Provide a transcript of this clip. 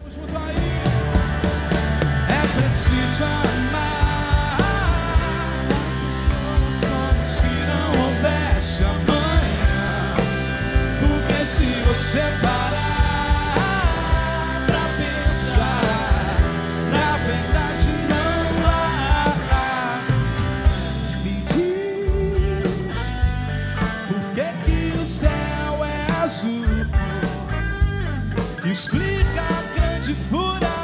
Junto aí. É preciso amar como se não houvesse amanhã. Porque se você parar pra pensar, na verdade não há. Me diz por que o céu é azul. Explica a grande fúria